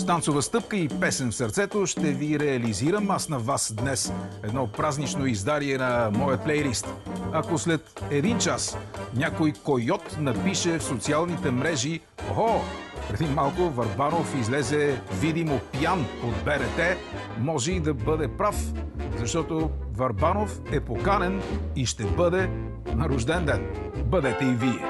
С танцова стъпка и песен в сърцето ще ви реализирам аз на вас днес едно празнично издание на моят плейлист. Ако след един час някой койот напише в социалните мрежи: "Охо, преди малко Върбанов излезе видимо пиян от БРТ", може и да бъде прав, защото Върбанов е поканен и ще бъде на рожден ден. Бъдете и вие!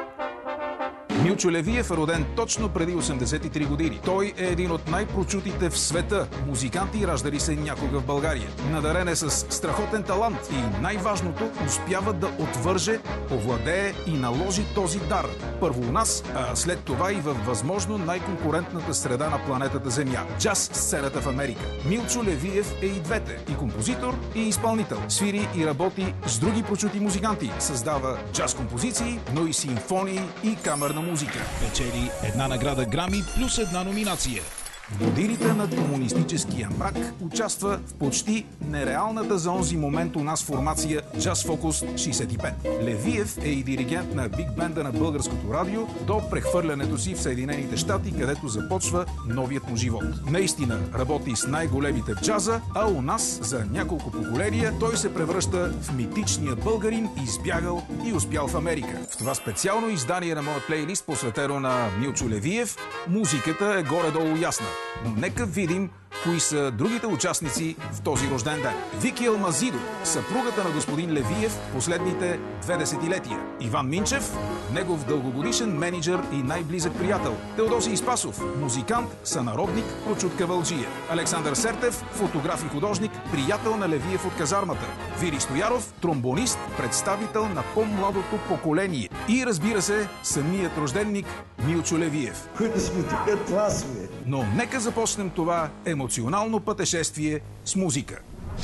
Милчо Левиев е роден точно преди 83 години. Той е един от най-прочутите в света музиканти, раждали се някога в България. Надарен е с страхотен талант и най-важното, успява да отвърже, овладее и наложи този дар. Първо у нас, а след това и във възможно най-конкурентната среда на планетата Земя – джаз сцената в Америка. Милчо Левиев е и двете – и композитор, и изпълнител. Свири и работи с други прочути музиканти. Създава джаз композиции, но и симфонии и камерна музика. Печели една награда Грами плюс една номинация. В годините на комунистическия мрак участва в почти нереалната за онзи момент у нас формация Jazz Focus 65. Левиев е и диригент на биг бенда на Българското радио до прехвърлянето си в Съединените щати, където започва новият му живот. Наистина работи с най-големите в джаза, а у нас за няколко поколения той се превръща в митичния българин, избягал и успял в Америка. В това специално издание на моят плейлист, посветено на Милчо Левиев, музиката е горе-долу ясна. Но нека видим кои са другите участници в този рожден ден. Вики Алмазидо, съпругата на господин Левиев последните 2 десетилетия. Иван Минчев, негов дългогодишен менеджер и най-близък приятел. Теодосий Спасов, музикант, сънародник, прочут кавалджия. Александър Сертев, фотограф и художник, приятел на Левиев от казармата. Вири Стояров, тромбонист, представител на по-младото поколение. И разбира се, самият рожденник Милчо Левиев. Които сме така, това сме. Но нека започнем това емоционално пътешествие с музика.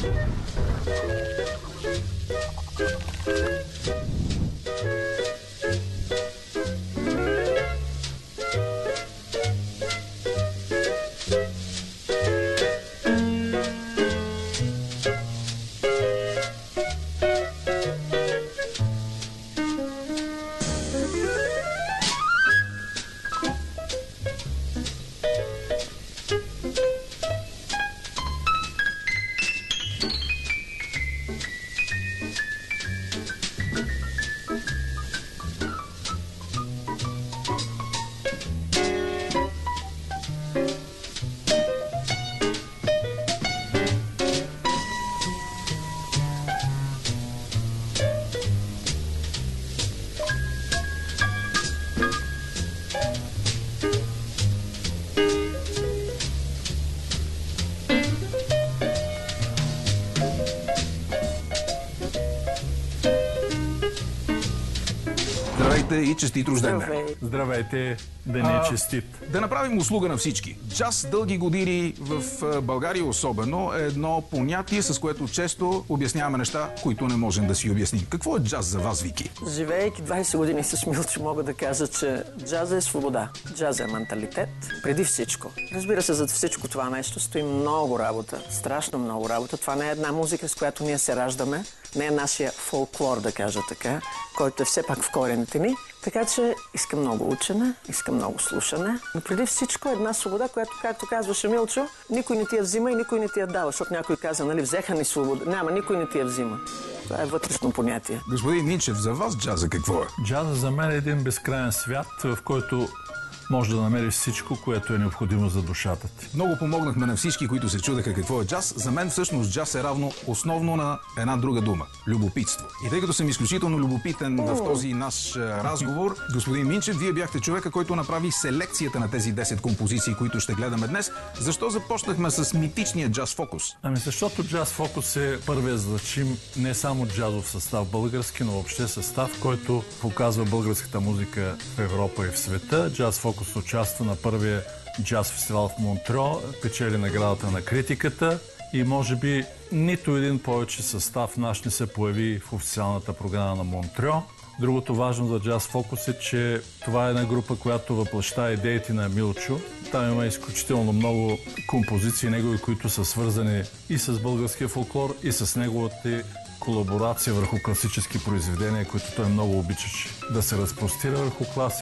И честит рожден ден. Здравейте, ден е честит. Да направим услуга на всички. Джаз дълги години в България особено е едно понятие, с което често обясняваме неща, които не можем да си обясним. Какво е джаз за вас, Вики? Живеейки 20 години с Милчо, мога да кажа, че джаза е свобода. Джаза е менталитет, преди всичко. Разбира се, зад всичко това нещо стои много работа, страшно много работа. Това не е една музика, с която ние се раждаме, не е нашия фолклор, да кажа така, който е все пак в корените ни. Така че искам много учене, искам много слушане, но преди всичко е една свобода, която, както казваше Милчо, никой не ти я взима и никой не ти я дава, защото някой каза, нали, взеха ни свобода. Няма, никой не ти я взима. Това е вътрешно понятие. Господин Минчев, за вас джаза какво е? Джаза за мен е един безкрайен свят, в който може да намериш всичко, което е необходимо за душата ти. Много помогнахме на всички, които се чудеха какво е джаз. За мен всъщност джаз е равно основно на една друга дума – любопитство. И тъй като съм изключително любопитен в този наш разговор, господин Минчев, вие бяхте човека, който направи селекцията на тези 10 композиции, които ще гледаме днес. Защо започнахме с митичния джаз фокус? Ами защото джаз фокус е първият значим не само джазов състав български, но въобще състав, който показва българската музика в Европа и в света. Джаз фокус участва на първия джаз фестивал в Монтрео, печели наградата на критиката и може би нито един повече състав наш не се появи в официалната програма на Монтрео. Другото важно за Jazz Focus е, че това е една група, която въплъща идеите на Милчо. Там има изключително много композиции негови, които са свързани и с българския фолклор, и с неговата колаборация върху класически произведения, които той много обичаше да се разпростира върху класика.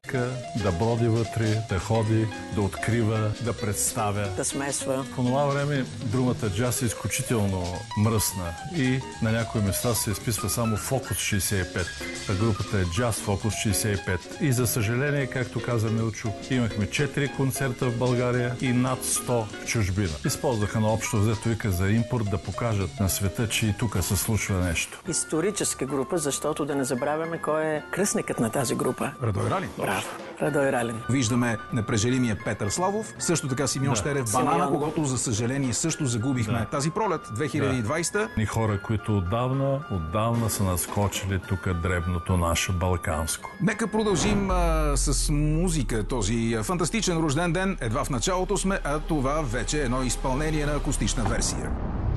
да броди вътре, да ходи, да открива, да представя. Да смесва. По това време думата джаз е изключително мръсна и на някои места се изписва само Фокус 65. А групата е Джаз Фокус 65. И за съжаление, както каза Милчо, имахме 4 концерта в България и над 100 в чужбина. Използваха на общо взето вика за импорт да покажат на света, че и тук се случва нещо. Историческа група, защото да не забравяме кой е кръстникът на тази група. Радой Ралин. Браво, Радой Ралин. Виждаме непрежелимия Петър Славов, също така Симеон Щерев, Банана, когото за съжаление също загубихме тази пролет, 2020. И хора, които отдавна са наскочили тук дребното наше балканско. Нека продължим с музика. Този фантастичен рожден ден едва в началото сме, а това вече е едно изпълнение на акустична версия.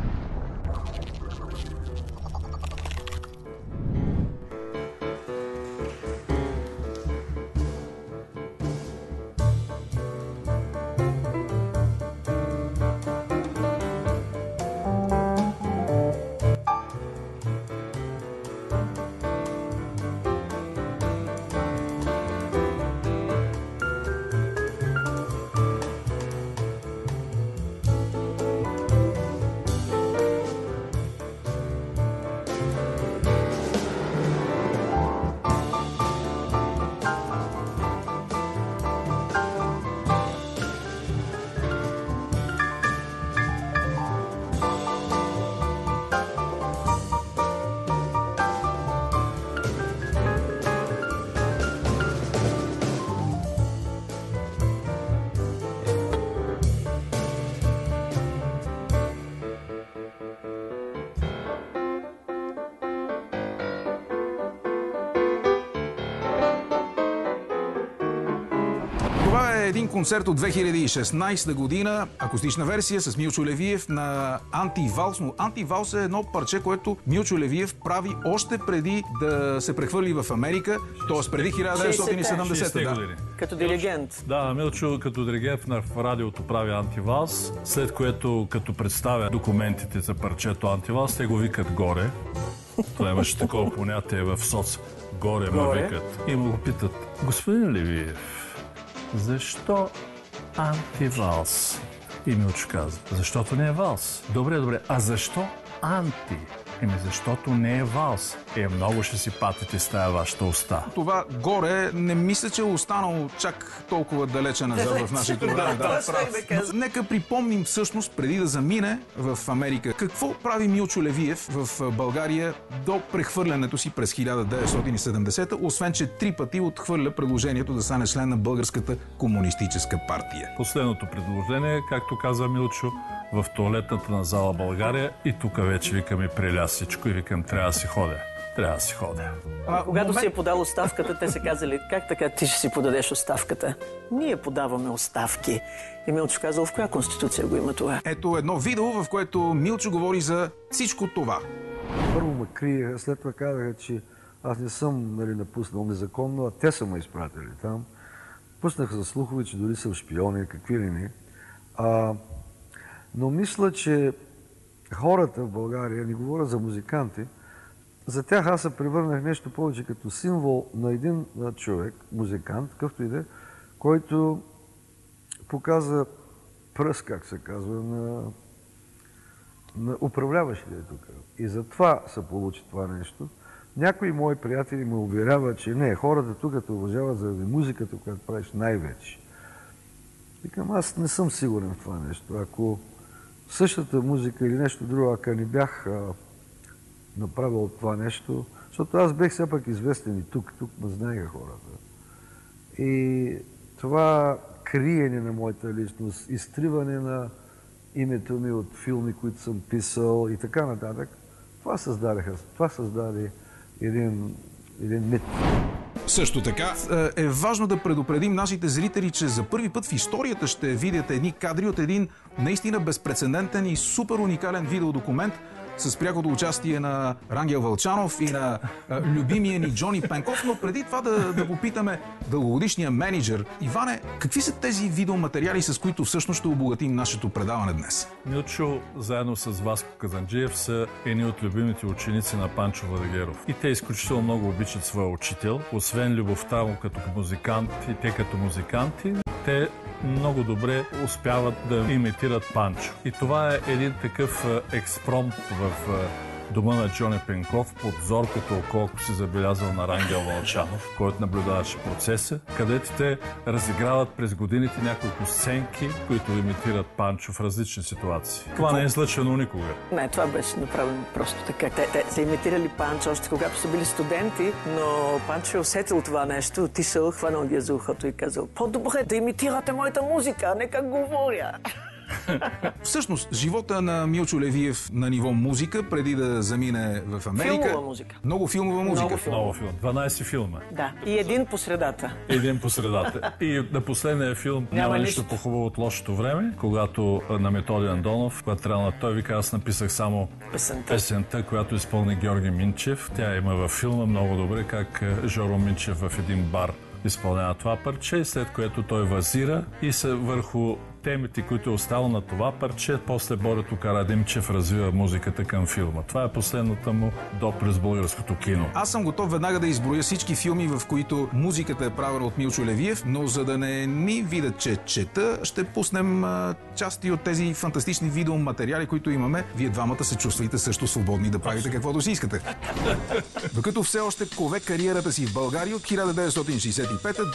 Това е един концерт от 2016 година, акустична версия с Милчо Левиев на Антивалс. Но Антивалс е едно парче, което Милчо Левиев прави още преди да се прехвърли в Америка, т.е. преди 1970 години. Като диригент. Да, Милчо като диригент в радиото прави Антивалс, след което като представя документите за парчето Антивалс, те го викат горе. Това имаше такова понятие в соц. Горе му викат. И му го питат: господин Левиев, защо Антивалс? И Милчо каза: защото не е валс. Добре, а защо анти? Защото не е валс. Много ще си патите с тая вашата уста. Това горе не мисля, че е останало чак толкова далече назад в нашето време. Нека припомним всъщност, преди да замине в Америка, какво прави Милчо Левиев в България до прехвърлянето си през 1970, освен че 3 пъти отхвърля предложението да стане член на Българската комунистическа партия. Последното предложение, както каза Милчо, в тоалетната на зала България, и тук вече викам и преля всичко и викам: трябва да си ходя. Трябва да си ходя. Когато си е подал оставката, те са казали: как така ти ще си подадеш оставката? Ние подаваме оставки. И Милчо казал: в коя конституция го има това? Ето едно видео, в което Милчо говори за всичко това. Първо ме криеха, след това казаха, че аз не съм напуснал незаконно, а те са ме изпратили там. Пуснаха за слухове, че дори съм шпиони, какви ли не. Но мисля, че хората в България, не говоря за музиканти, за тях аз се превърнах нещо повече като символ на един човек, музикант, какъвто и да е, който показа пръст, как се казва, на управляващите тук. И затова се получи това нещо. Някои мои приятели ме уверяват, че не, хората тук те уважават заради музиката, която правиш най-вече. Викам, аз не съм сигурен в това нещо. Ако същата музика или нещо друго, ако не бях направил това нещо, защото аз бех все пак известен и тук ме знаеха хората. И това криене на моята личност, изтриване на името ми от филми, които съм писал и така нататък, това създаде един мит. Също така е важно да предупредим нашите зрители, че за първи път в историята ще видят едни кадри от един наистина безпрецедентен и супер уникален видеодокумент с прякото участие на Рангел Вълчанов и на любимия ни Джони Пенков, но преди това да попитаме дългогодишния менеджер. Иване, какви са тези видеоматериали, с които всъщност ще обогатим нашето предаване днес? Милчо, заедно с Васко Казанджиев, са едни от любимите ученици на Панчо Владигеров. И те изключително много обичат своя учител. Освен любовта му като музикант и те като музиканти, те много добре успяват да имитират Панчо. И това е един такъв експромт в дома на Джони Пенков, под зоркото око, ако си забелязал, на Рангел Вълчанов, който наблюдаваше процеса, където те разиграват през годините няколко сценки, които имитират Панчо в различни ситуации. Това не е излъчено никога. Не, това беше направено просто така. Те са имитирали Панчо още когато са били студенти, но Панчо е усетил това нещо, отишъл, хванал ги за ухото и казал: по-добре да имитирате моята музика, не как говоря. Всъщност, живота на Милчо Левиев на ниво музика, преди да замине в Америка... Филмова музика. Много филмова музика. Много филм. 12 филма. Да. И един по средата. Един по средата. И на последния филм няма нищо по-хубаво от лошото време, когато на Методи Андонов, когато трябва той вика, аз написах само песента, която изпълни Георги Минчев. Тя има във филма много добре, как Жоро Минчев в един бар изпълнява това парче, след което той вазира и се върху темите, които е оставил на това парче, после Борето Карадимчев развива музиката към филма. Това е последната му допрез българското кино. Аз съм готов веднага да изброя всички филми, в които музиката е правена от Милчо Левиев, но за да не ни видят, че чета, ще пуснем части от тези фантастични видеоматериали, които имаме. Вие двамата се чувствайте също свободни да правите каквото си искате. Докато все още кове кариерата си в България от 1965 до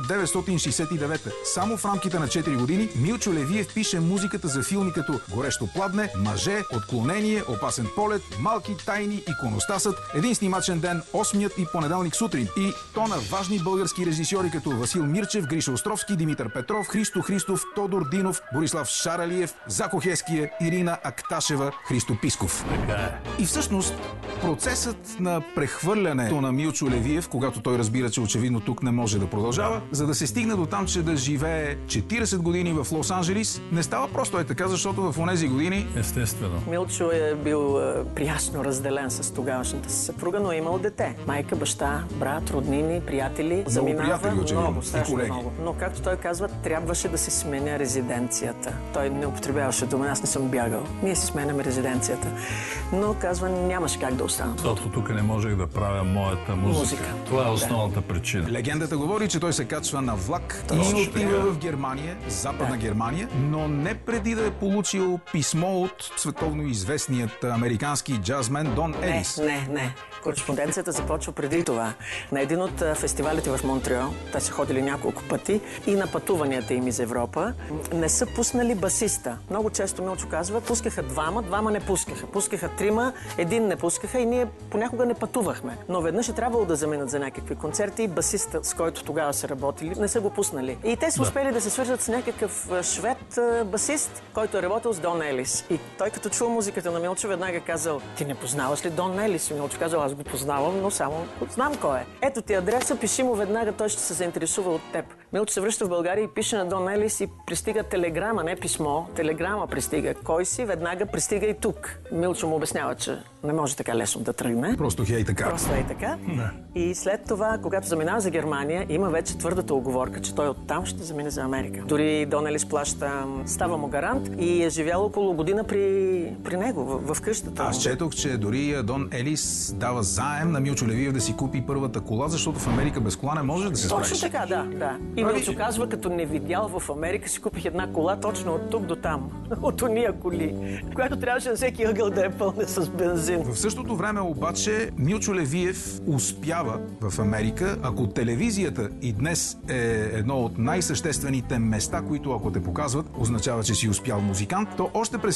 1969. Само в рамките на 4 години Милчо Левиев пише музиката за филми като Горещо пладне, Мъже, Отклонение, Опасен полет, Малки тайни, Иконостасът, Един снимачен ден, Осмият и Понеделник сутрин. И то на важни български режисьори като Васил Мирчев, Гриша Островски, Димитър Петров, Христо Христов, Тодор Динов, Борислав Шаралиев, Зако Хеския, Ирина Акташева, Христо Писков. И всъщност процесът на прехвърлянето на Милчо Левиев, когато той разбира, че очевидно тук не може да продължава, за да се стигне до там, че да живее 40 години в Лос-Анджелис, не става просто е така, защото в онези години... Естествено. Милчо е бил приясно разделен с тогавашната си съпруга, но е имал дете. Майка, баща, брат, роднини, приятели. Заминава много, страшно много. Но както той казва, трябваше да си сменя резиденцията. Той не употребяваше дума, аз не съм бягал. Ние си сменяме резиденцията. Но казва, нямаше как да остана. Защото тук не можех да правя моята музика. Това е основната причина. Легендата говори, че той се качва на влак и отива в Германия, Западна Германия, но не преди да е получил писмо от световно известният американски джазмен Дон Елис. Не. Кореспонденцията започва преди това. На един от фестивалите в Монтреал, те са ходили няколко пъти и на пътуванията им из Европа, не са пуснали басиста. Много често Милчо казва, пускаха двама не пускаха. Пускаха трима, един не пускаха и ние понякога не пътувахме. Но веднъж е трябвало да заминат за някакви концерти и басиста, с който тогава са работили, не са го пуснали. И те са успели да се свържат с някакъв швед басист, който е работил с Дон Елис. И той като чул музиката на Милчо, веднага казал, ти не познаваш ли Дон Елис? И Милчо казал, аз го познавам, но само знам кой е. Ето ти адреса, пиши му веднага, той ще се заинтересува от теб. Милчо се връща в България и пише на Дон Елис и пристига телеграма, не писмо, телеграма пристига. Кой си? Веднага пристига и тук. Милчо му обяснява, че не може така лесно да тръгне. Просто хей така. Просто е така. И след това, когато заминава за Германия, има вече твърдата уговорка, че той оттам ще замине за Америка. Дори Дон Елис плаща, става му гарант и е живял около година при него, в къщата. Аз четох, че дори Дон Елис дава заем на Милчо Левиев да си купи първата кола, защото в Америка без кола не може да се справиш. Точно така, да. И Милчо казва, като не видял в Америка, си купих една кола точно от тук до там. От ония коли, която трябваше на всеки ъгъл да е пълна с бензин. В същото време обаче Милчо Левиев успява в Америка. Ако телевизията и днес е едно от най-съществените места, които ако те показват, означава, че си успял музикант, то още през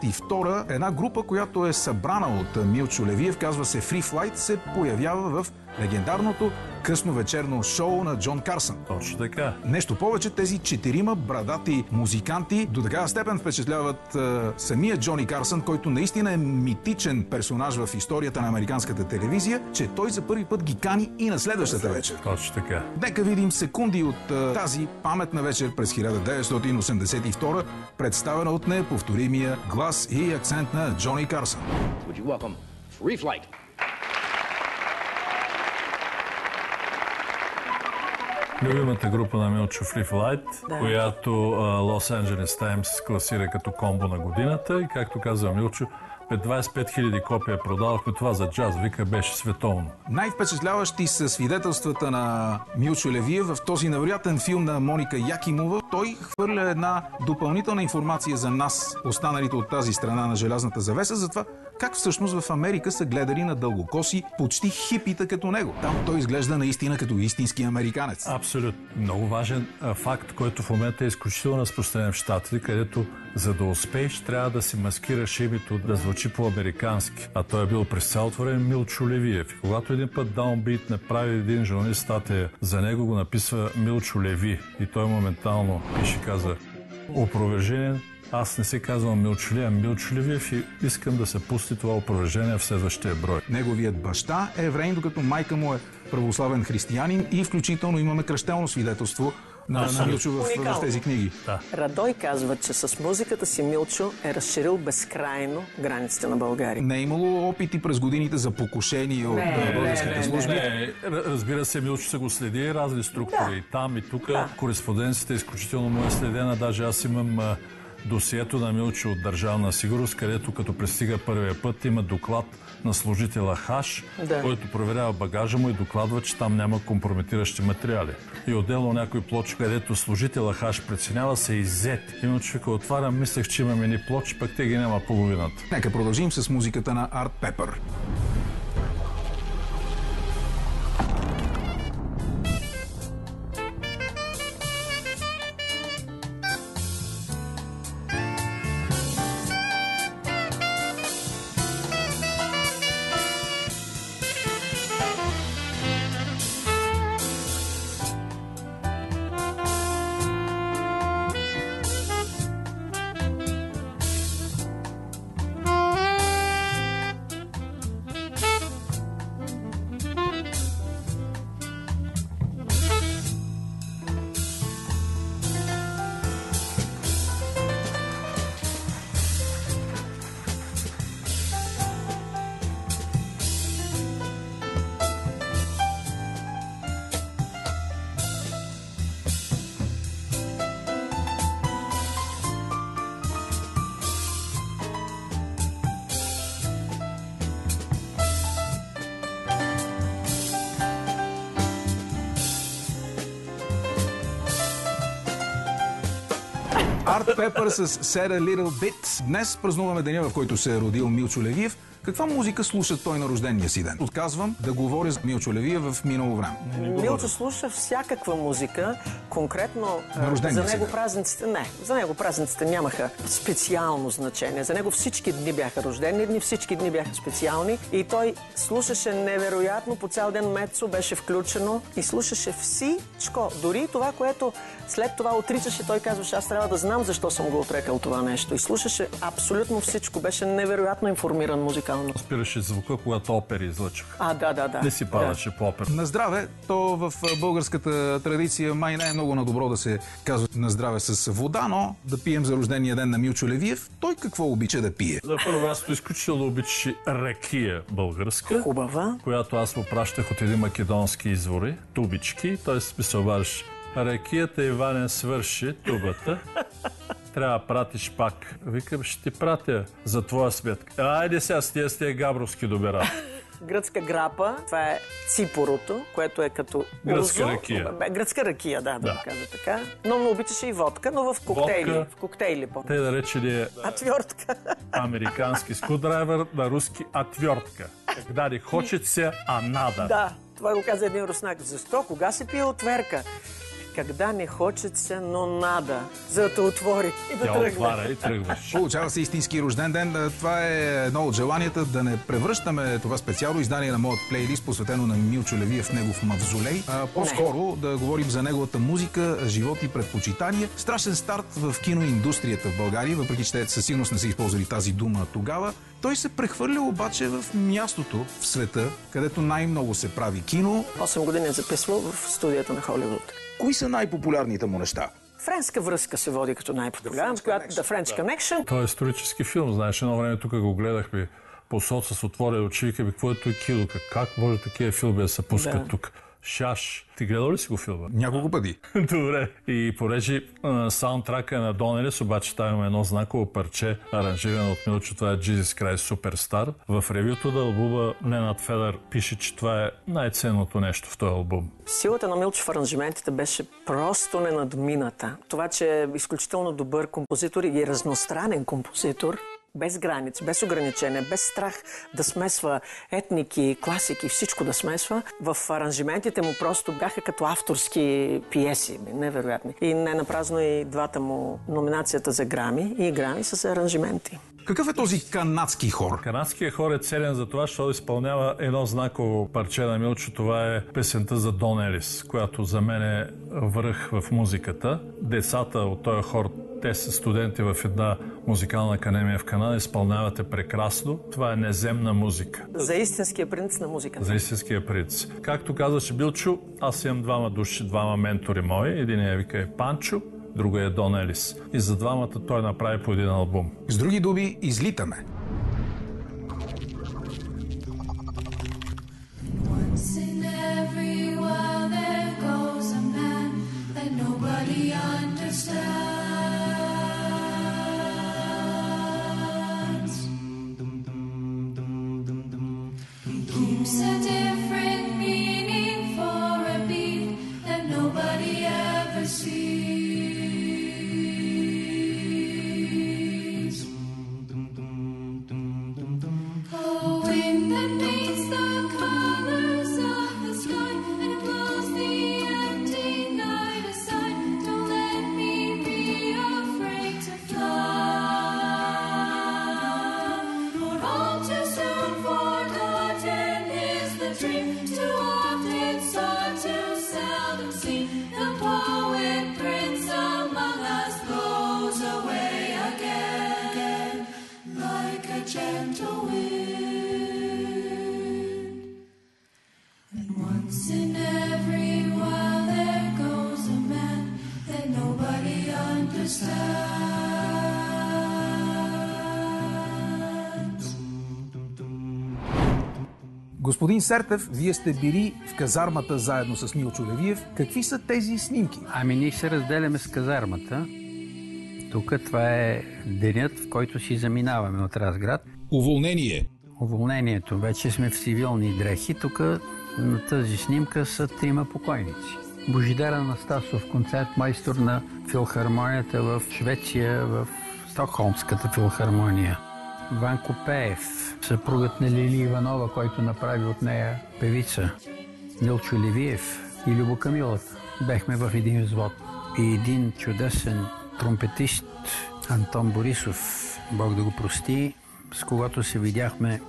1982 една група, която е събрана от Милчо Левиев, казва се Free Flight, се появява в легендарното късно вечерно шоу на Джон Карсън. Точно така. Нещо повече, тези 4 брадати музиканти до такава степен впечатляват самия Джони Карсън, който наистина е митичен персонаж в историята на американската телевизия, че той за първи път ги кани и на следващата вечер. Точно така. Нека видим секунди от тази паметна вечер през 1982, представена от неповторимия глас и акцент на Джони Карсън. Would you welcome Free Flight? Любимата група на Милчо Free Flight, която Лос Анджелес Таймс класира като комбо на годината и както казва Милчо, 25 000 копия продавахме. Това за джаз, вика, беше световно. Най-впечатляващи са свидетелствата на Милчо Левиев в този невероятен филм на Моника Якимова. Той хвърля една допълнителна информация за нас, останалите от тази страна на желязната завеса, за това как всъщност в Америка са гледали на дългокоси почти хипита като него. Там той изглежда наистина като истински американец. Абсолютно. Много важен факт, който в момента е изключително разпространен в Щатите, където за да успееш трябва да си маскираш името, да звучи по-американски. А той е бил през цялото време Милчо Левиев. И когато един път Downbeat направи един журналист статия, за него го написва Милчо Леви. И той моментално пише, каза: опровержение. Аз не се казвам Милчо Левиев, а Милчо Левиев и искам да се пусти това опровержение в следващия брой. Неговият баща е евреин, докато майка му е православен християнин и включително имаме кръщелно свидетелство на Милчо в тези книги. Да. Радой казва, че с музиката си Милчо е разширил безкрайно границите на България. Не е имало опити през годините за покушение от българските служби. Не, разбира се, Милчо се го следи разни структури. И там, и тук. Кореспонденцията е изключително му е следена. Даже аз имам досието на Милчо от Държавна сигурност, където като пристига първия път има доклад на служителя Хаш, който проверява багажа му и докладва, че там няма компрометиращи материали. И отделно някой плочи, където служителя Хаш преценява, се иззет. И Милчо вика: отварям, мислех, че имам едни плочи, пък те ги няма половината. Нека продължим с музиката на Арт Пепър. Арт Пепър с Said a Little Bit. Днес празнуваме деня, в който се е родил Милчо Левиев. Каква музика слуша той на рождения си ден? Отказвам да говоря за Милчо Левиев в минало време. Милчо слуша всякаква музика, конкретно за него празниците. Не, за него празниците нямаха специално значение. За него всички дни бяха рождени дни, всички дни бяха специални и той слушаше невероятно, по цял ден Мецо беше включено и слушаше всичко. Дори това, което след това отричаше, той казваше: аз трябва да знам защо съм го отрекал това нещо. И слушаше абсолютно всичко. Беше невероятно информиран музикално. Спираше звука, когато опери излъчваха. Да. Не си падаше по опера. На здраве, то в българската традиция май не е много на добро да се казва на здраве с вода, но да пием за рождения ден на Милчо Левиев. Той какво обича да пие? За първо място изключително обичаше ракия българска, Хубава, която аз му пращах от един македонски извори, тубички. Той ми се обаждаше: ракията, Иване, свърши тубата. Трябва да пратиш пак. Викам: ще ти пратя за твоя сметка. Айде сега с тия габровски добира. гръцка грапа, това е ципорото, което е като гръцка узо. ракия. Гръцка ракия, да кажа така. Но му обичаше и водка, но в коктейли. Водка, в коктейли по. Те да речели Отвертка. американски скрудрайвер, на руски отвертка. Когда не хочет се, а надо. Да, това го каза един руснак. Защо? Кога си пие отверка? никогда не хочеться, но нада, за да те отвори и да Тя тръгне. отваря и тръгваш. Получава се истински рожден ден. Това е едно от желанията да не превръщаме това специално издание на моят плейлист, посветено на Милчо Левиев в негов мавзолей. По-скоро да говорим за неговата музика, живот и предпочитания. Страшен старт в киноиндустрията в България, въпреки че те със сигурност не са използвали тази дума тогава. Той се прехвърля обаче в мястото в света, където най-много се прави кино. 8 години е записвал в студията на Холивуд. Кои са най-популярните му неща? Френска връзка се води като най-популярна, която The French Connection. Той е исторически филм, знаеш, едно време тук го гледахме по соца с отворени очи, викаме, какво е той Кидока? Как може такива филми да се пускат тук? Шаш. Ти гледал ли си го филма? Няколко пъти. Добре. И понеже саундтрака е на Донелис, обаче там има едно знаково парче, аранжирано от Милчо, това е Jesus Christ Superstar. В ревюто на албума Ненад Федър пише, че това е най-ценното нещо в този албум. Силата на Милчо в аранжиментите беше просто ненадмината. Това, че е изключително добър композитор и разностранен композитор, без граници, без ограничения, без страх да смесва етники, класики, всичко да смесва. В аранжиментите му просто бяха като авторски пиеси, невероятни. И не напразно и двата му номинацията за Грами и Грами са за аранжименти. Какъв е този канадски хор? Канадският хор е ценен за това, защото изпълнява едно знаково парче на Милчо. Това е песента за Дон Елис, която за мен е връх в музиката. Децата от този хор, те са студенти в една музикална академия в Канада, изпълнявате прекрасно. Това е неземна музика. За истинския принц на музиката. За истинския принц. Както казваше Билчо, аз имам двама души, двама ментори мои. Единият вика е Панчо, другия е Дон Елис. И за двамата той направи по един албум. С други думи, излитаме. Господин Сертев, вие сте били в казармата заедно с Милчо Левиев. Какви са тези снимки? Ами ние се разделяме с казармата. Тук това е денят, в който си заминаваме от Разград. Уволнение. Уволнението. Вече сме в цивилни дрехи. Тук на тази снимка са 3 покойници. Божидар Анастасов, концертмайстор на филхармонията в Швеция, в Стокхолмската филхармония. Ванко Пеев, съпругът на Лили Иванова, който направи от нея певица. Милчо Левиев и Любо Камилата. Бехме в един взвод. И един чудесен тромпетист, Антон Борисов, Бог да го прости, с когото се видяхме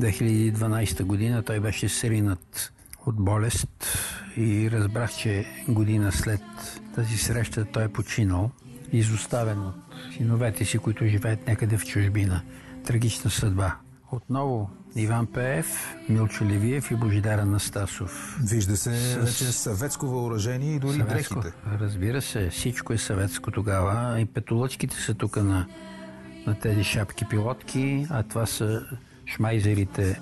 2012 година. Той беше сринат от болест и разбрах, че година след тази среща той е починал, изоставен от синовете си, които живеят някъде в чужбина. Трагична съдба. Отново Иван Пеев, Милчо Левиев и Божидар Анастасов. Вижда се вече съветско въоръжение и дори дрехите. Разбира се, всичко е съветско тогава. И петолъчките са тук на тези шапки пилотки, а това са шмайзерите,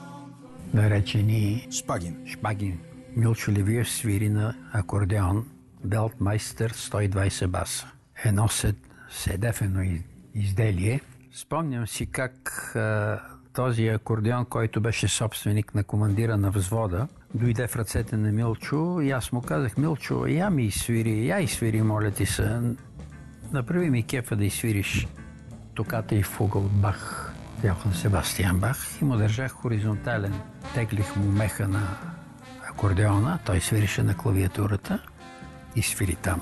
наречени Шпагин. Милчо Левиев свири на акордеон, Белтмайстър 120 баса. Едно седефено изделие. Спомням си как този акордеон, който беше собственик на командира на взвода, дойде в ръцете на Милчо и аз му казах: Милчо, я ми изсвири, моля ти се. Направи ми кефа да изсвириш токата и фуга от Бах, Йохан Себастиан Бах, и му държах хоризонтален. Теглих му меха на акордеона, той свирише на клавиатурата и свири там.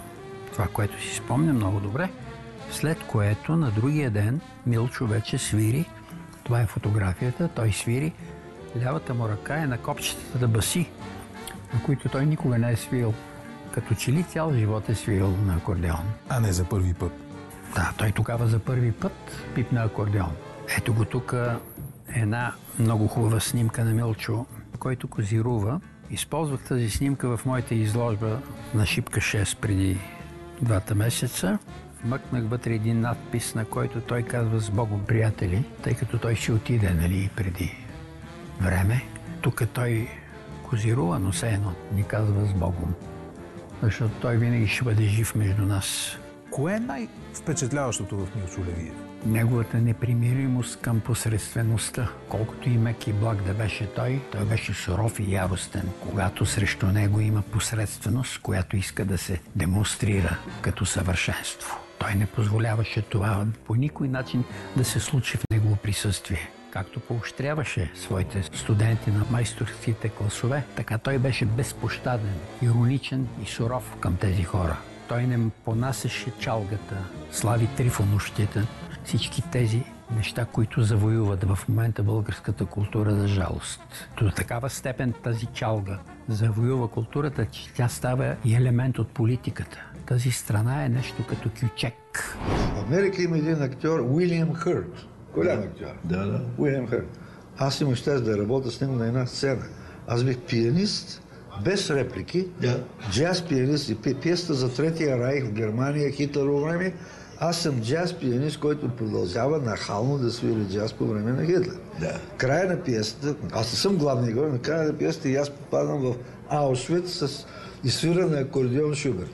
Това, което си спомня много добре. След което на другия ден Милчо вече свири. Това е фотографията. Той свири. Лявата му ръка е на копчетата да баси, на които той никога не е свирил. Като че ли цял живот е свирил на акордеон. А не за първи път. Да, той тогава за първи път пипна акордеон. Ето го тук една много хубава снимка на Милчо, който козирува. Използвах тази снимка в моята изложба на Шипка 6 преди 2 месеца. Вмъкнах вътре един надпис, на който той казва "С Богом, приятели", тъй като той ще отиде, нали, преди време. Тук той козирува, но все едно ни казва "С Богом", защото той винаги ще бъде жив между нас. Кое е най-впечатляващото в Милчо Левиев? Неговата непримиримост към посредствеността. Колкото и мек и благ да беше той беше суров и яростен. Когато срещу него има посредственост, която иска да се демонстрира като съвършенство. Той не позволяваше това по никой начин да се случи в негово присъствие. Както поощряваше своите студенти на майсторските класове, така той беше безпощаден, ироничен и суров към тези хора. Той не понасяше чалгата, Слави Трифонощите, всички тези неща, които завоюват в момента българската култура, за жалост. До такава степен тази чалга завоюва културата, че тя става и елемент от политиката. Тази страна е нещо като кючек. В Америка има един актьор, Уилям Хърт. Голям актьор. Да. Уилям Хърт. Аз имам щастие да работя с него на една сцена. Аз бих пианист, без реплики, джаз пианист и пиеста за Третия райх в Германия, Хитлерово време. Аз съм джаз пианист, който продължава нахално да свири джаз по време на Хитлер. Да. Края на пиесата, аз не съм главния герой, на края на пиесата и аз попадам в Аушвиц с изсвира на акордеон Шуберт.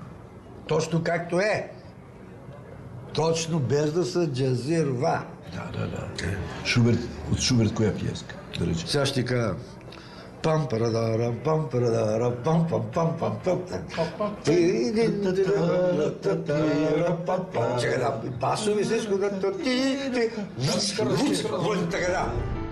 Точно както е. Точно без да се джазирва. Да. Шуберт, от Шуберт коя пиеска? Да рече. Сега ще кажа. Пам парадара, пам парадара, пам пам пам пам пам. Чакай да, басови всичко да така да.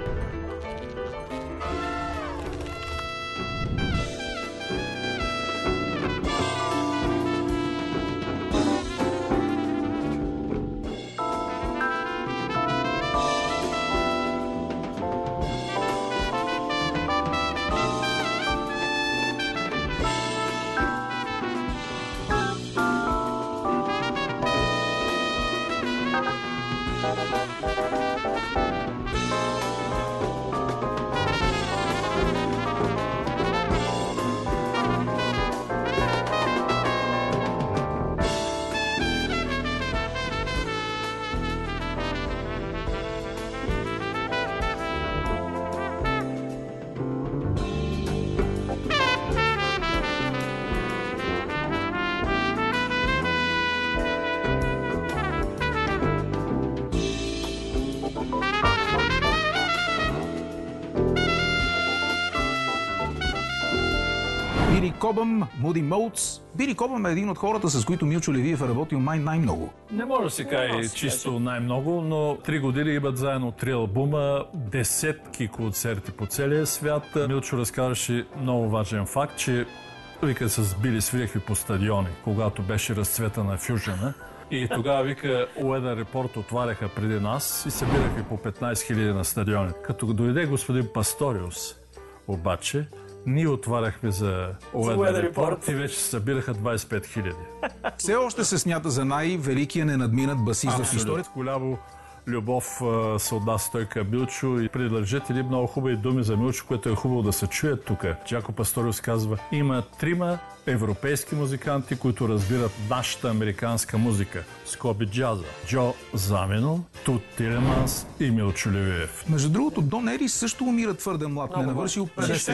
Бири Кобъм, Муди Моутс. Бири Кобъм е един от хората, с които Милчо Левиев е работил най-много. Не може да се каже чисто най-много, но 3 години имат заедно 3 албума, десетки концерти по целия свят. Милчо разказваше много важен факт, че вика с Били свирихме по стадиони, когато беше разцвета на фюжена. И тогава, вика, Weather Report отваряха преди нас и събирахме по 15 000 на стадиони. Като дойде господин Пасториус, обаче, ние отваряхме за Weather Report и вече се събираха 25 000. Все още се смята за най-великия ненадминат басист в историята. Голямо любов се отнася той към Милчо и предложете ли много хубави думи за Милчо, което е хубаво да се чуе тук. Джако Пасториус казва: има 3 европейски музиканти, които разбират нашата американска музика. Скоби джаза. Джо Замино, Тут Тилеманс и Милчо Левиев. Между другото, Дон Ерис също умира твърде млад. Не навършил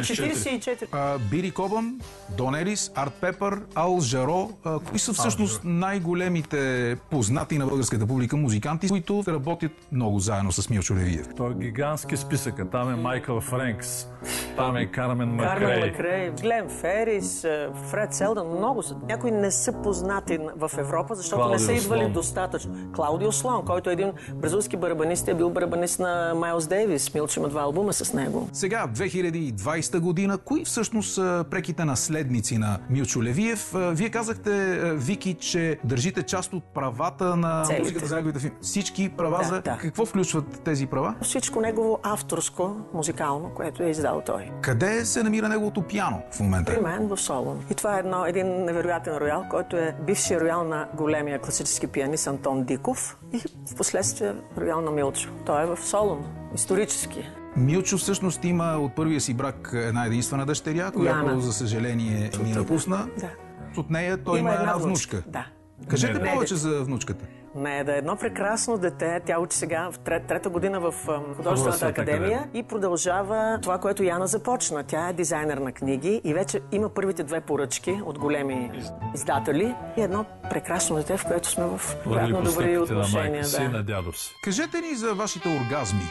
44. Бири Кобъм, Дон Ерис, Арт Пепър, Ал Жаро. Кои са всъщност най-големите познати на българската публика музиканти, които работят работят много заедно с Милчо Левиев. Той е гигантски списък. Там е Майкъл Френкс, там е Кармен Кармен Макрей. Макрей, Глен Ферис, Фред Селдън, много са. Някои не са познати в Европа, защото Клаудио не са идвали Слон. достатъчно. Клаудио Слон, който е един бразилски барабанист, е бил барабанист на Майлз Дейвис. Милчо има 2 албума с него. Сега, 2020 година, кои всъщност са преките наследници на Милчо Левиев? Вие казахте, Вики, че държите част от правата на Целите. музиката за неговите филми. Всички права Да, за... да. Какво включват тези права? Всичко негово авторско, музикално, което е издал той. Къде се намира неговото пиано в момента? При мен в Солун. И това е един невероятен роял, който е бившия роял на големия класически пианист Антон Диков и в последствие роял на Милчо. Той е в Солун, исторически. Милчо всъщност има от първия си брак една единствена дъщеря, която, Яна. за съжаление, ни напусна. Да. От нея той има една внучка. Да. Кажете Не, повече за внучката. Не, да е едно прекрасно дете. Тя учи сега в трета година в художествената академия и продължава това, което Яна започна. Тя е дизайнер на книги и вече има първите 2 поръчки от големи издатели. И едно прекрасно дете, в което сме в вероятно добри отношения. Си на дядо си. Кажете ни за вашите оргазми.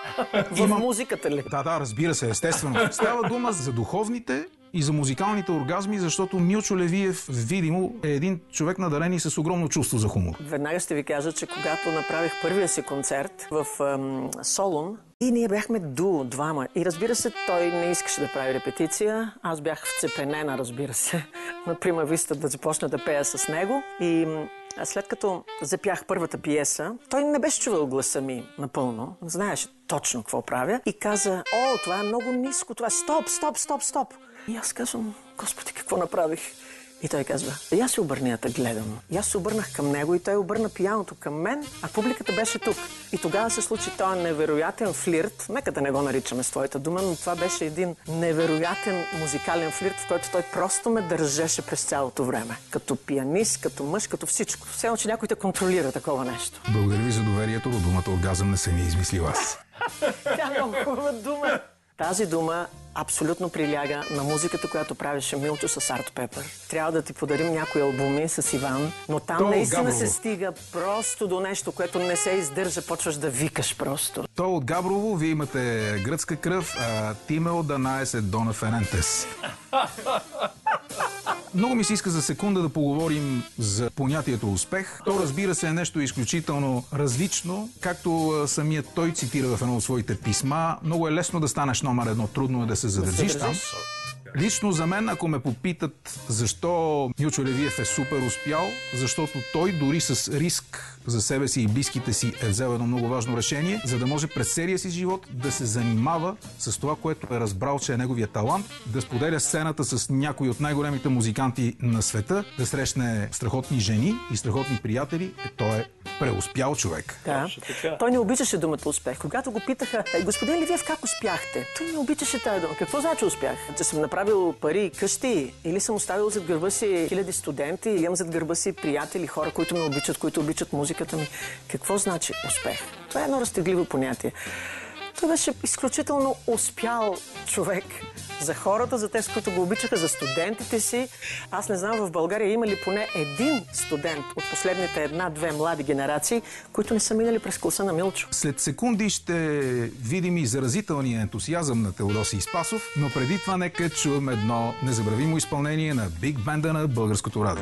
В музиката ли? Да, разбира се, естествено. Става дума за духовните и за музикалните оргазми, защото Милчо Левиев, видимо, е един човек надарен и с огромно чувство за хумор. Веднага ще ви кажа, че когато направих първия си концерт в Солун, и ние бяхме двама. И разбира се, той не искаше да прави репетиция. Аз бях вцепенена, разбира се, на Прима Виста да започна да пея с него. И след като запях първата пиеса, той не беше чувал гласа ми напълно. Знаеше точно какво правя. И каза, това е много ниско, това е стоп. И аз казвам, Господи, какво направих? И той казва, и аз се обърна да гледам. И аз се обърнах към него и той обърна пияното към мен, а публиката беше тук. И тогава се случи този невероятен флирт. Нека да не го наричаме с твоята дума, но това беше един невероятен музикален флирт, в който той просто ме държеше през цялото време. Като пианист, като мъж, като всичко. Все едно, че някой те контролира такова нещо. Благодаря ви за доверието, но думата оргазъм не съм я измислил аз. Тя е много хубава дума. Тази дума абсолютно приляга на музиката, която правеше Милчо с Арт Пепър. Трябва да ти подарим някои албуми с Иван, но там наистина се стига просто до нещо, което не се издържа, почваш да викаш просто. Той от Габрово, вие имате гръцка кръв, а Тимео Данаес е Дона Ферентес. Много ми се иска за секунда да поговорим за понятието успех. То, разбира се, е нещо изключително различно. Както самият той цитира в едно от своите писма, много е лесно да станеш номер 1, трудно е да се задържиш там. Лично за мен, ако ме попитат защо Милчо Левиев е супер успял, защото той дори с риск за себе си и близките си е взел едно много важно решение, за да може през целия си живот да се занимава с това, което е разбрал, че е неговия талант, да споделя сцената с някои от най-големите музиканти на света, да срещне страхотни жени и страхотни приятели. Той е преуспял човек. Да. Той не обичаше думата успех. Когато го питаха, господин Левиев, как успяхте? Той не обичаше тази дума. Какво значи успях? Че съм направил пари и къщи, или съм оставил зад гърба си хиляди студенти, или имам зад гърба си приятели, хора, които ме обичат, които обичат музиката ми. Какво значи успех? Това е едно разтегливо понятие. Той беше изключително успял човек. За хората, за тези, които го обичаха, за студентите си. Аз не знам в България има ли поне един студент от последните 1-2 млади генерации, които не са минали през класа на Милчо. След секунди ще видим и заразителния ентусиазъм на Теодосий Спасов, но преди това нека чуем едно незабравимо изпълнение на Биг Бенда на Българското радио.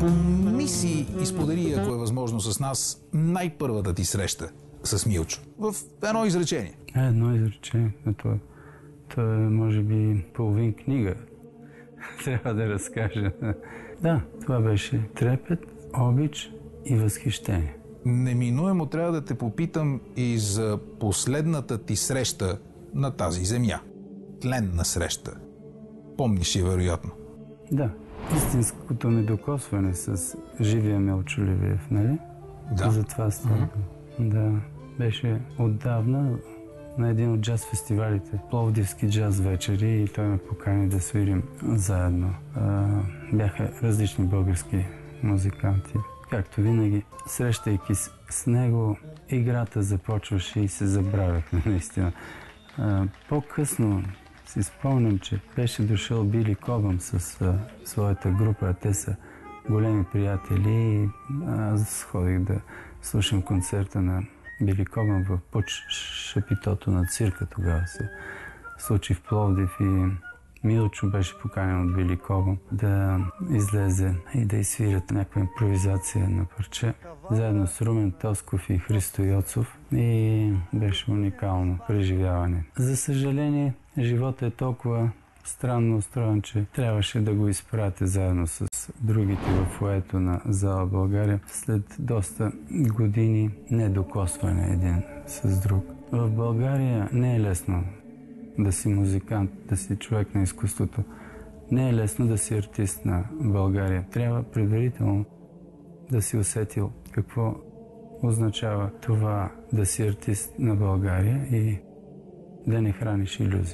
Помисли и сподели, ако е възможно с нас, най-първата ти среща с Милчо. В едно изречение. Едно изречение. То е, може би, половин книга. Трябва да разкажа. Да, това беше трепет, обич и възхищение. Неминуемо трябва да те попитам и за последната ти среща на тази земя. Тленна среща. Помниш ли вероятно? Да. Истинското ми докосване с живия Милчо Левиев, нали? Да. За това става. Да. Беше отдавна на един от джаз фестивалите. Пловдивски джаз вечери и той ме покани да свирим заедно. Бяха различни български музиканти. Както винаги, срещайки с него, играта започваше и се забравяхме наистина. По-късно си спомням, че беше дошъл Били Кобъм с своята група. Те са големи приятели и аз ходих да слушам концерта на Били Кобъм в под шапитото на цирка. Тогава се случи в Пловдив и Милчо беше поканен от Били Кобъм да излезе и да изсвирят някаква импровизация на парче, заедно с Румен Тосков и Христо Йоцов, и беше уникално преживяване. За съжаление, животът е толкова странно устроен, че трябваше да го изпратя заедно с другите в фоето на Зала България след доста години недокосване един с друг. В България не е лесно да си музикант, да си човек на изкуството. Не е лесно да си артист на България. Трябва предварително да си усетил какво означава това да си артист на България и да не храниш илюзии.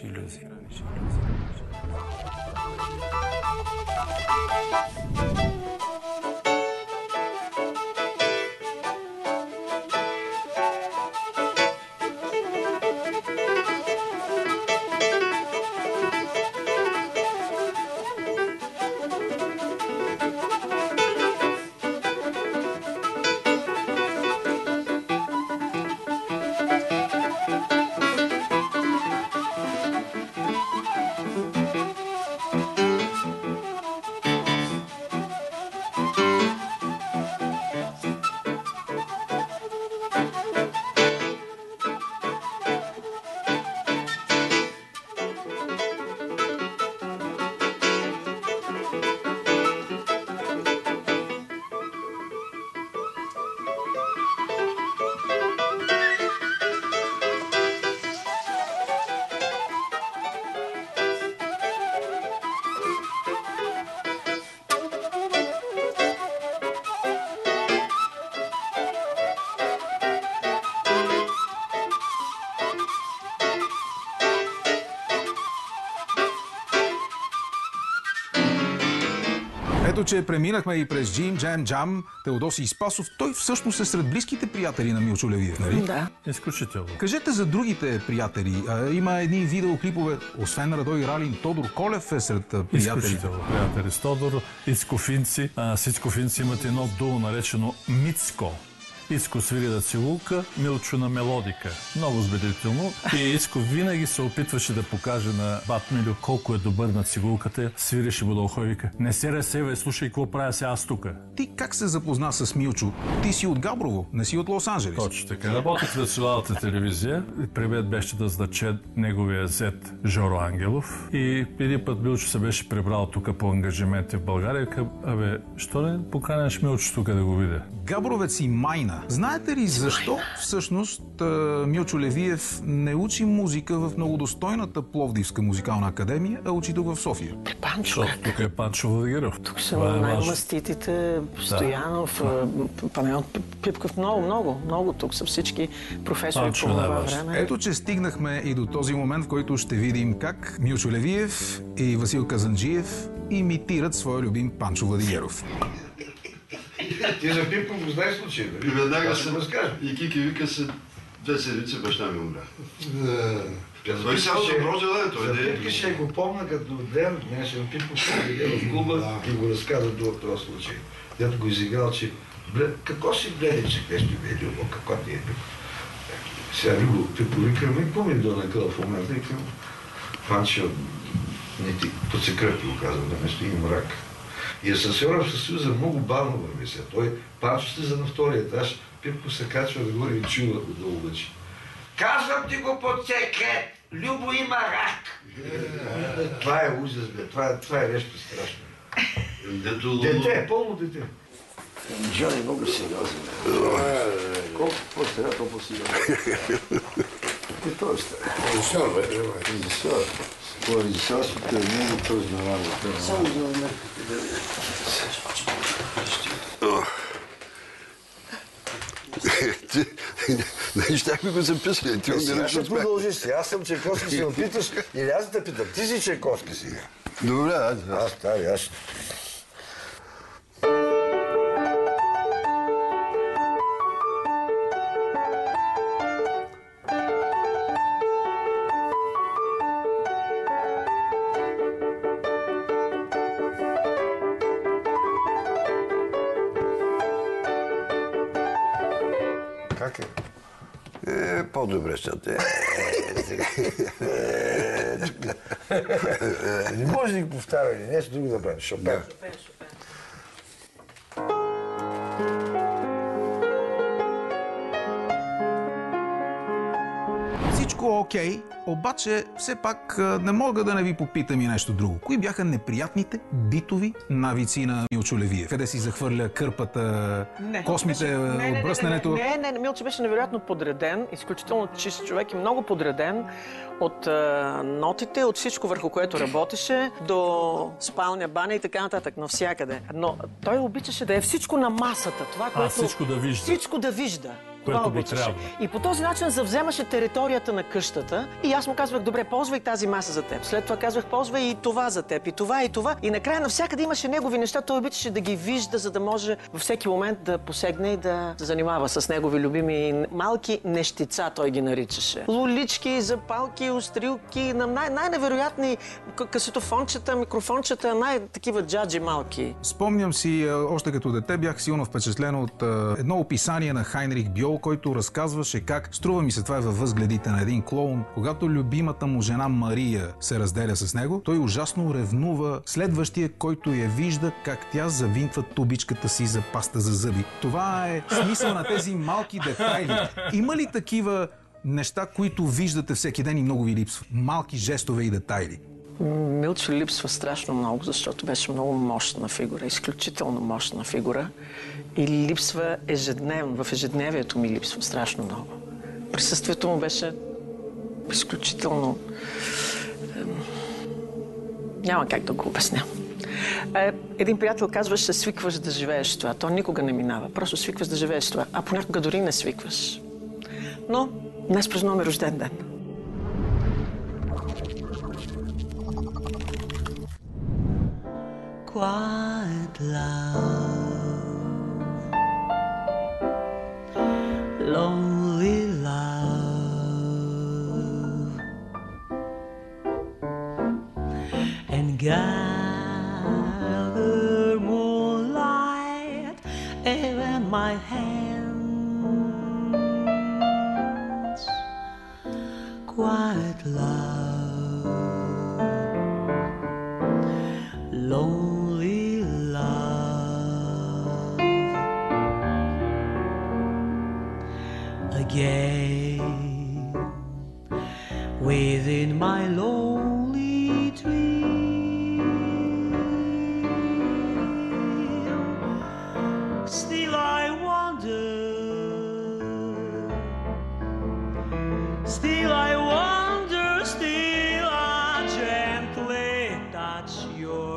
Ето, че преминахме и през Джим Джем Джам, Теодосий Спасов. Той всъщност е сред близките приятели на Милчо Левиев, нали? Да. Изключително. Кажете за другите приятели. Има едни видеоклипове, освен Радой Ралин, Тодор Колев е сред приятелите. Изключително приятели с Тодор. Ицкофинци. С Ицкофинци имат едно дуо, наречено Мицко. Ицко свири на цигулка, Милчо на мелодика. Много сбедително. И Ицко винаги се опитваше да покаже на бат Милю колко е добър на цигулката. Свиреше му да ухо и вика: не се разсевай, слушай какво правя сега аз тука. Ти как се запозна с Милчо? Ти си от Габрово, не си от Лос-Анджелес. Точно така. Работих в националната телевизия. Привет беше да значе неговия зет Жоро Ангелов. И един път Милчо се беше прибрал тук по ангажименти в България. Абе, що не поканяш Милчо тук да го видя? Габровец и майна. Знаете ли защо всъщност Милчо Левиев не учи музика в многодостойната Пловдивска музикална академия, а учи тук в София? Панчо. Тук е Панчо Владигеров. Тук са най-маститите, Стоянов, Панайот Пипков, много. Тук са всички професори по това време. Ето, че стигнахме и до този момент, в който ще видим как Милчо Левиев и Васил Казанджиев имитират своя любим Панчо Владигеров. Ти за Пипков го знаеш случай, нали? И веднага се и Кики вика се 2 седмици баща ми умря. Той сега се брожа, да, той не е. Ще го помня като ден, днес на Пипков в клуба и го разказа до този случай. Дето го изиграл, че какво си гледаш, къде ще бе Любо, какво ти е Пипков? Сега Любо Пипков вика, ми помни до накъла в момента, викам, Панчо, не ти подсекръпи го казва, да не стои мрак. И асансьора в Съюза много бавно върви се. Той Панчо слиза на втория етаж, Пипко се качва нагоре и чува да облъчи. Казвам ти го под секрет! Любо има рак! Това е ужас, бе. Това е нещо страшно. Дете, пълно дете. Джони много сериозен. Колко по-сега, толкова по-сега. И той ще. Режисьор, бе. Режисьор. По режисьорството е много трудна работа. Само за мен. Не щяхме го записали. Ти сега ще продължиш. Аз съм Чайковски, си ме питаш или аз да питам. Ти си Чайковски сега. Добре, аз. Как е? По-добре ще те. Не може да ги повтаря или нещо друго да правим. Шопен. Всичко окей, обаче все пак не мога да не ви попитам и нещо друго. Кои бяха неприятните битови навици на Милчо Левиев? Къде си захвърля кърпата, космите, бръсненето? Не, Милчо беше невероятно подреден, изключително чист човек и много подреден от нотите, от всичко върху което работеше, до спалня, баня и така нататък, навсякъде. Но той обичаше да е всичко на масата. Това, което... всичко да вижда. Всичко да вижда. Което го трябва. И по този начин завземаше територията на къщата и аз му казвах, добре, ползвай тази маса за теб. След това казвах, ползвай и това за теб, и това, и това. И накрая навсякъде имаше негови неща, той обичаше да ги вижда, за да може във всеки момент да посегне и да се занимава с негови любими малки нещица, той ги наричаше. Лулички, запалки, острилки, най-невероятни касетофончета, микрофончета, най-такива джаджи малки. Спомням си, още като дете бях силно впечатлен от едно описание на Хайнрих Бьол, който разказваше как, струва ми се това е във възгледите на един клоун, когато любимата му жена Мария се разделя с него, той ужасно ревнува следващия, който я вижда как тя завинтва тубичката си за паста за зъби. Това е смисъл на тези малки детайли. Има ли такива неща, които виждате всеки ден и много ви липсват? Малки жестове и детайли. Милчо липсва страшно много, защото беше много мощна фигура, изключително мощна фигура. И липсва ежедневно, в ежедневието ми липсва страшно много. Присъствието му беше изключително... Няма как да го обясня. Един приятел казваше, свикваш да живееш с това. То никога не минава. Просто свикваш да живееш с това. А понякога дори не свикваш. Но днес празнуваме рожден ден. Quiet love, lonely love, and gather moonlight in my hands. Quiet love, lonely love, again within my lonely dream. Still I wonder, still I wonder, still I gently touch your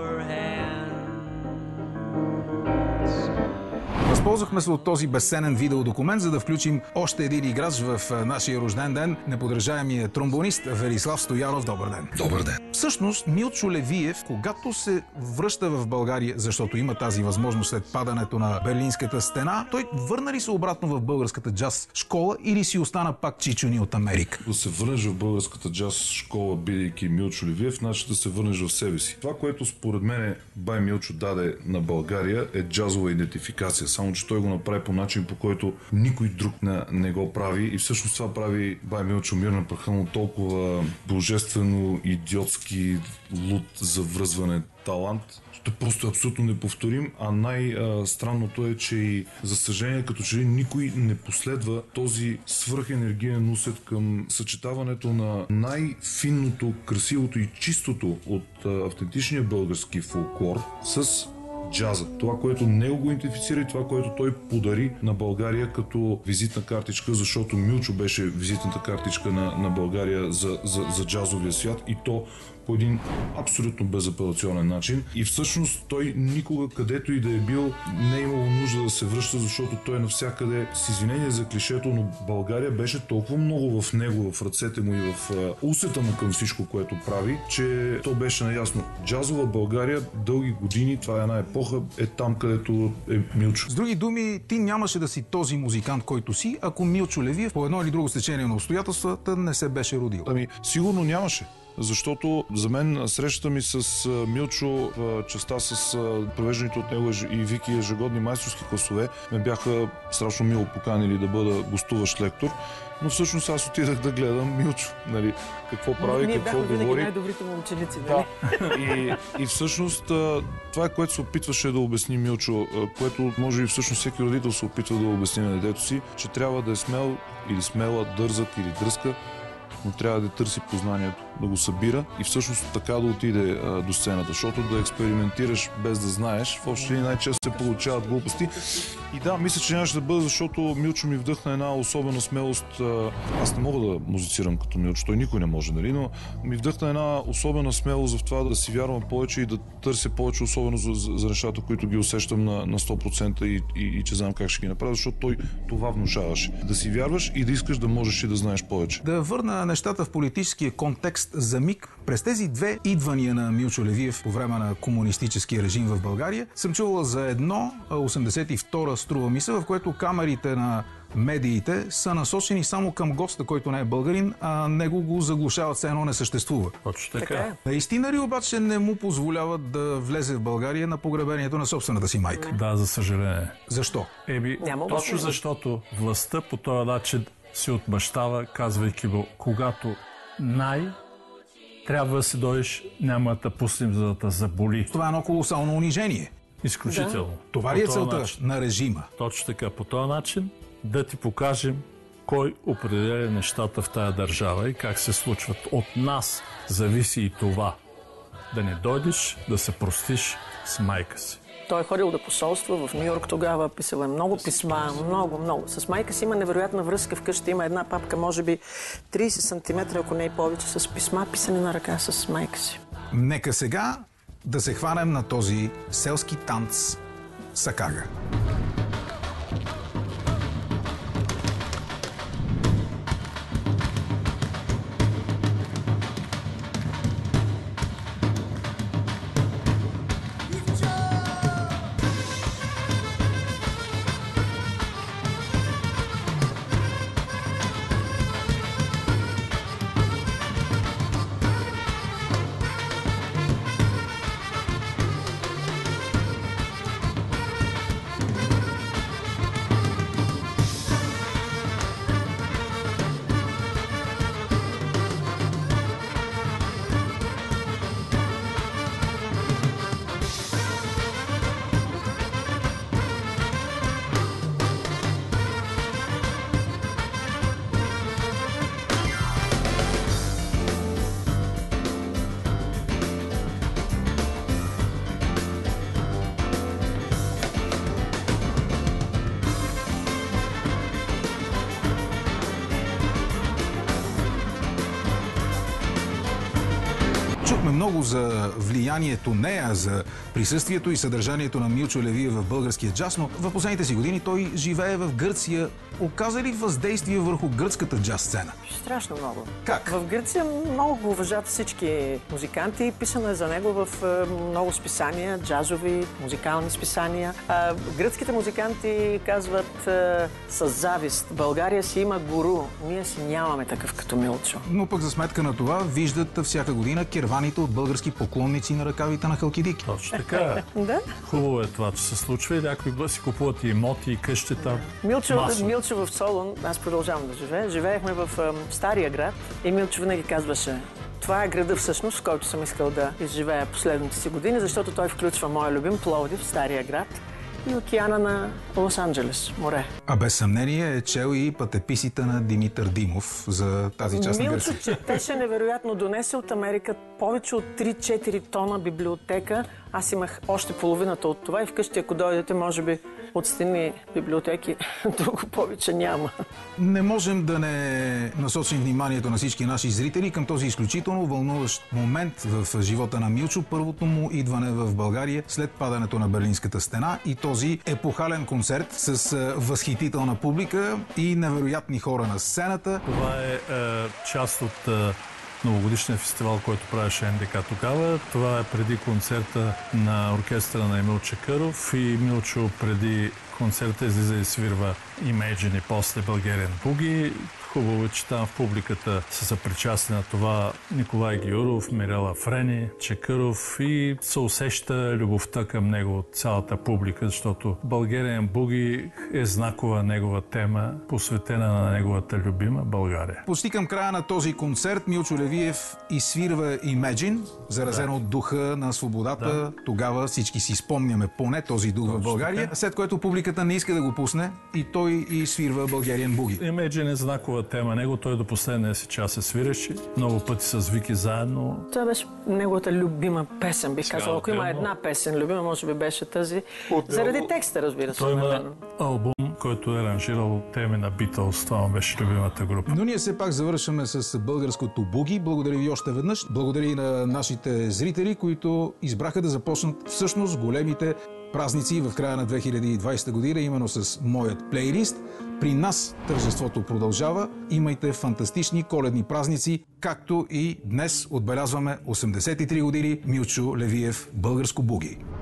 hands. Възползвахме се от този безценен видеодокумент, за да включим още един играч в нашия рожден ден, неподражаемия тромбонист Велислав Стоянов. Добър ден! Добър ден! Всъщност, Милчо Левиев, когато се връща в България, защото има тази възможност след падането на Берлинската стена, той върна ли се обратно в българската джаз школа или си остана пак чичуни от Америка? Да се върнеш в българската джаз школа, бидейки Милчо Левиев, значи да се върнеш в себе си. Това, което според мен бай Милчо даде на България, е джазова идентификация. Само че той го направи по начин, по който никой друг не го прави. И всъщност това прави бай Милчо Мир на праха му толкова божествено, идиотски, луд за връзване талант. Той просто е абсолютно неповторим, а най-странното е, че и за съжаление като че ли никой не последва този свръхенергиен усет към съчетаването на най-финното, красивото и чистото от автентичния български фолклор с джаза. Това, което него го идентифицира и това, което той подари на България като визитна картичка, защото Милчо беше визитната картичка на България за джазовия свят и то по един абсолютно безапелационен начин. И всъщност той никога, където и да е бил, не е имало нужда да се връща, защото той навсякъде, с извинение за клишето, но България беше толкова много в него, в ръцете му и в усета му към всичко, което прави, че то беше наясно. Джазова България дълги години, това е една епоха, е там, където е Милчо. С други думи, ти нямаше да си този музикант, който си, ако Милчо Левиев по едно или друго стечение на обстоятелствата не се беше родил. Ами, сигурно нямаше. Защото за мен срещата ми с Милчо в частта с провежданите от него и Вики ежегодни майсторски класове ме бяха страшно мило поканили да бъда гостуващ лектор. Но всъщност аз отидах да гледам Милчо, нали, какво прави, какво говори. Ние бяхме винаги най-добрите му ученици, нали? Да. И всъщност това е, което се опитваше да обясни Милчо, което може би всъщност всеки родител се опитва да обясни на детето си, че трябва да е смел или смела, дързък или дръзка, но трябва да търси познанието, да го събира и всъщност така да отиде до сцената, защото да експериментираш без да знаеш, в общи най-често се получават глупости. И да, мисля, че нямаше да бъде, защото Милчо ми вдъхна една особена смелост. Аз не мога да музицирам като Милчо, той никой не може, нали, но ми вдъхна една особена смелост в това да си вярвам повече и да търся повече, особено за нещата, които ги усещам на 100% и че знам как ще ги направя, защото той това внушаваше. Да си вярваш и да искаш да можеш и да знаеш повече. Да върна нещата в политическия контекст за миг. През тези две идвания на Милчо Левиев по време на комунистическия режим в България съм чувала за едно 82-а струва мисъл, в което камерите на медиите са насочени само към госта, който не е българин, а него го заглушават, все едно не съществува. Точно така. Наистина ли обаче не му позволяват да влезе в България на погребението на собствената си майка? Да, за съжаление. Защо? Точно защото властта по този начин си отмъщава, казвайки го, когато трябва да си дойдеш, няма да пуснем, за да те заболи. Това е едно колосално унижение. Изключително. Да. Това ли е целта на режима? Точно така. По този начин да ти покажем кой определя нещата в тая държава и как се случват. От нас зависи и това. Да не дойдеш, да се простиш с майка си. Той е ходил да посолства в Ню Йорк тогава, писал е много писма, много. С майка си има невероятна връзка вкъщи. Има една папка, може би 30 см, ако не и повече, с писма, писани на ръка с майка си. Нека сега да се хванем на този селски танц сакага. Чухме много за влиянието нея, за присъствието и съдържанието на Милчо Левиев в българския джаз, но в последните си години той живее в Гърция. Оказа ли въздействие върху гръцката джаз сцена? Страшно много. Как? В Гърция много го уважават всички музиканти. Писано е за него в много списания, джазови, музикални списания. Гръцките музиканти казват с завист: България си има гуру, ние си нямаме такъв като Милчо. Но пък за сметка на това виждат всяка година керваните музиката от български поклонници на ръкавите на Халкидики. Точно така. Да. Хубаво е това, че се случва и някои си купуват и имоти, и къщи там. Милчо в Солун, аз продължавам да живея. Живеехме в Стария град и Милчо винаги казваше: това е града всъщност, в който съм искал да изживея последните си години, защото той включва моя любим Пловдив, Стария град, и океана на Лос-Анджелес, море. А без съмнение е чел и пътеписите на Димитър Димов за тази част на Гърция. Милчо четеше невероятно, донесе от Америка повече от 3-4 тона библиотека. Аз имах още половината от това и вкъщи, ако дойдете, може би от стени библиотеки, друго повече няма. Не можем да не насочим вниманието на всички наши зрители към този изключително вълнуващ момент в живота на Милчо, първото му идване в България след падането на Берлинската стена и този епохален концерт с възхитителна публика и невероятни хора на сцената. Това е част от новогодишния фестивал, който правеше НДК тогава. Това е преди концерта на оркестъра на Емил Чакъров и Милчо преди концерта излиза и свирва Imagine и после Bulgarian Boogie. Хубаво е, че там в публиката са съпричастни на това Николай Гиуров, Мирела Френи, Чакъров и се усеща любовта към него от цялата публика, защото Bulgarian Boogie е знакова негова тема, посветена на неговата любима България. Почти към края на този концерт Милчо Левиев изсвирва Imagine, заразен от духа на свободата. Да. Тогава всички си спомняме поне този дух в България, след което публиката не иска да го пусне и той изсвирва Bulgarian Boogie. Imagine е знакова тема него, той до последния си час се свиреше, много пъти с Вики заедно. Това беше неговата любима песен, бих казал. Ако има една песен любима, може би беше тази. Заради текста, разбира се. Той има албум, който е аранжирал теми на Beatles, това му беше любимата група. Но ние все пак завършваме с българското буги. Благодаря ви още веднъж. Благодаря и на нашите зрители, които избраха да започнат всъщност големите празници в края на 2020 година, именно с моят плейлист. При нас тържеството продължава. Имайте фантастични коледни празници, както и днес отбелязваме 83 години Милчо Левиев, българско буги.